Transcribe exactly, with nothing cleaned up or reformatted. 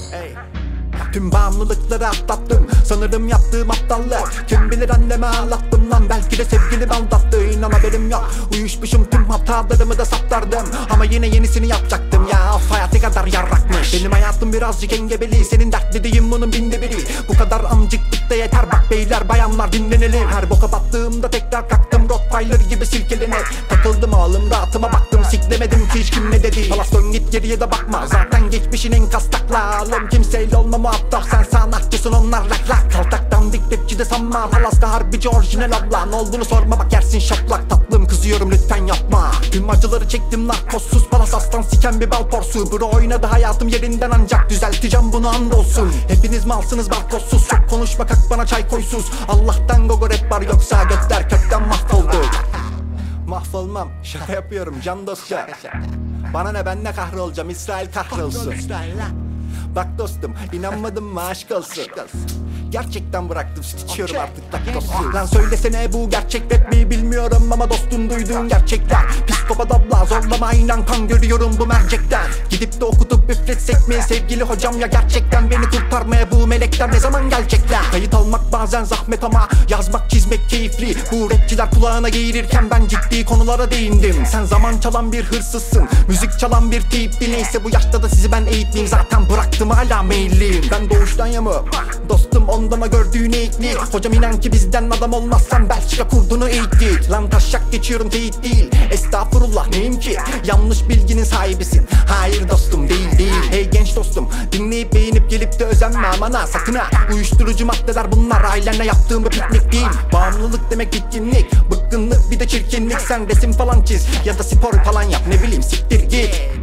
Ey. Tüm bağımlılıkları atlattım, sanırım yaptığım aptallık. Kim bilir anneme ağlattım lan, belki de sevgilim aldattı. İnan haberim yok, uyuşmuşum tüm hatalarımı da saptardım. Ama yine yenisini yapacaktım ya, of hayatı kadar yarrakmış. Benim hayatım birazcık engebeli, senin dert dediğin bunun binde biri. Bu kadar amcıklık da yeter bak beyler bayanlar dinlenelim. Her boka battığımda tekrar kalktım, Rottweiler gibi silkelenip takıldım oğlum rahatıma baktım, siklemedim ki hiç kim ne dedi. Palas dön git geriye de bakma, zaten geçmişin en kastakla. Oğlum kimseyle olma muhatap, sen sanatçısın onlar lak lak. Kaltaktan dik rapçi de sanma, Palaska harbici orijinal abla. Ne olduğunu sorma bak yersin şaplak, tatlım kızıyorum lütfen yapma. Tüm acıları çektim narkozsuz, Palas aslan siken bir bal porsu. Bro oynadı hayatım yerinden ancak düzelteceğim bunu andolsun. Hepiniz malsınız balkozsuz, çok konuşma kalk bana çay koysuz. Allah'tan gogo rap var yoksa gökler kökten mahvoldu. Mahvolmam, şaka yapıyorum can dostça. Bana ne, ben ne kahrolacağım, İsrail kahrolsun. Bak dostum, inanmadın mı aşk olsun. Gerçekten bıraktım, süt içiyorum okay. Artık laktozsuz. Lan söylesene bu gerçek rap mi bilmiyorum ama dostum duyduğun gerçekler. Psikopat abla zorlama inan kan görüyorum bu mercekten. Gidip de okutup üfletsek mi sevgili hocam ya, gerçekten beni kurtarmaya bu melekler ne zaman gelecekler? Kayıt almak bazen zahmet ama yazmak çizmek keyifli. Bu rapçiler kulağına geğirirken ben ciddi konulara değindim. Sen zaman çalan bir hırsızsın, müzik çalan bir tipti. Neyse bu yaşta da sizi ben eğitmeyeyim, zaten bıraktım hala meyilliyim. Ben doğuştan yamı dostum ondama gördüğün eğitli. Hocam inan ki bizden adam olmazsan Belçika kurdunu eğitti. Lan taşak geçiyorum teyit değil, estağfurullah neyim ki? Yanlış bilginin sahibisin, hayır dostum değil değil. Hey genç dostum dinleyip beğenip gelip de özenme aman ha sakın ha. Uyuşturucu maddeler bunlar, ailenle yaptığım bir piknik değil. Bağımlılık demek bitkinlik, bıkkınlık bir de çirkinlik. Sen resim falan çiz ya da spor falan yap, ne bileyim siktir git.